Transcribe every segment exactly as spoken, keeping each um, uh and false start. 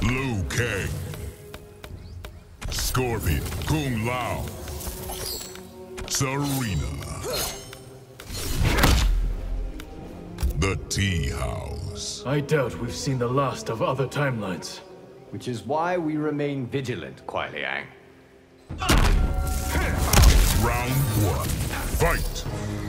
Liu Kang. Scorpion, Kung Lao. Serena. The Tea House. I doubt we've seen the last of other timelines. Which is why we remain vigilant, Kuai Liang. Round one. Fight!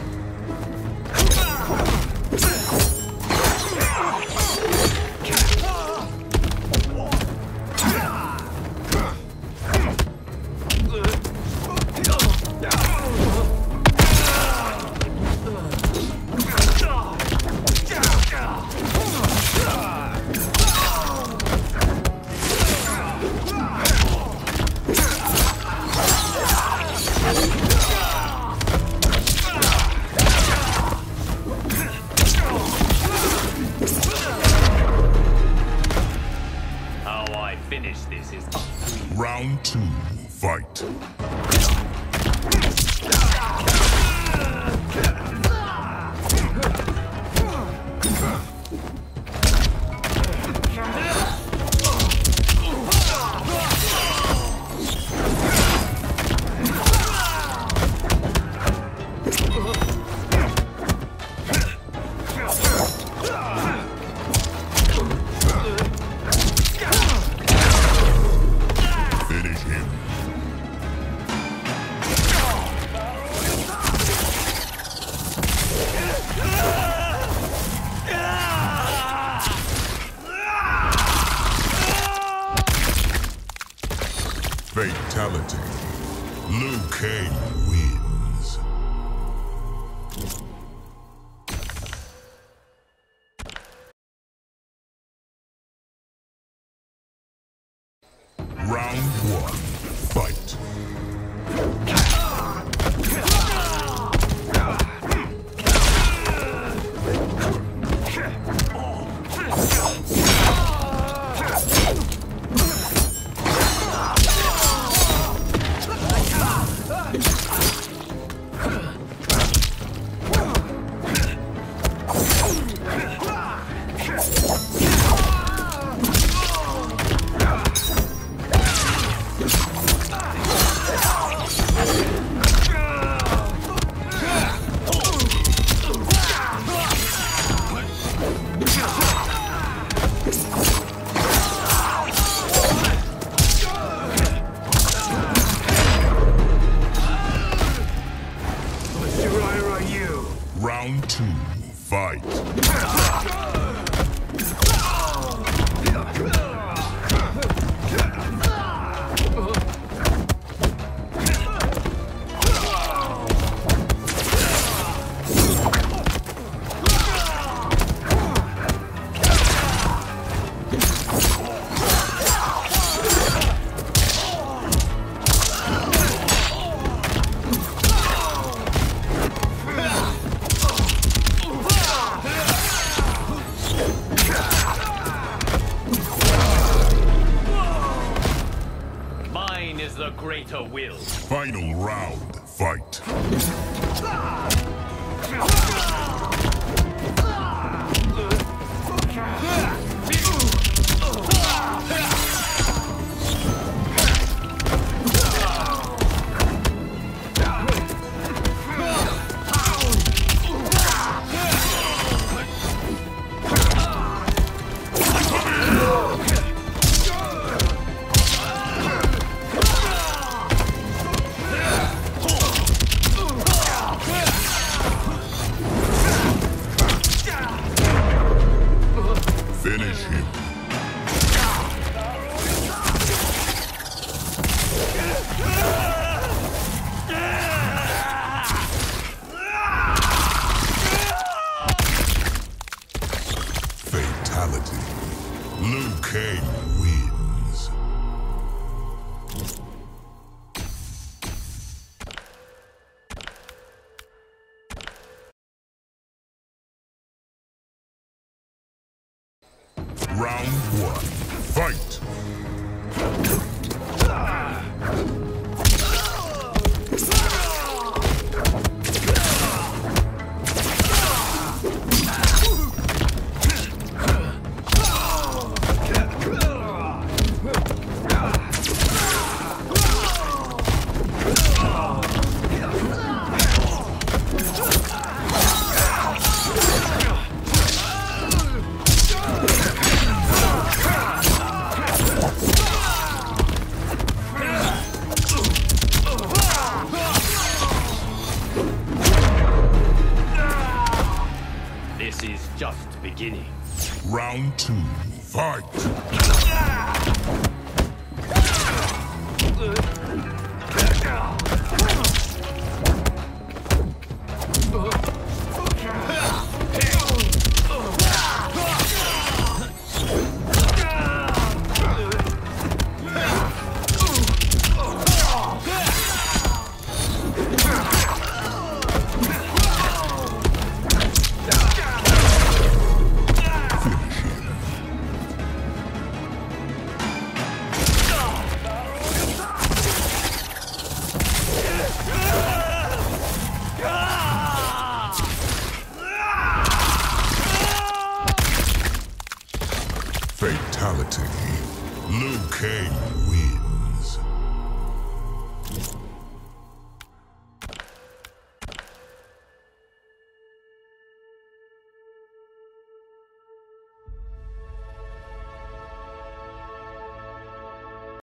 Finish this is round two. Fight. Fatality. Liu Kang wins. Round one. Fight. Round two. Fight. is the greater will. Final round. Fight. Finish him. Fatality. Liu Kang wins. Round one. Fight! beginning. Round two, fight! Fatality. Liu Kang wins.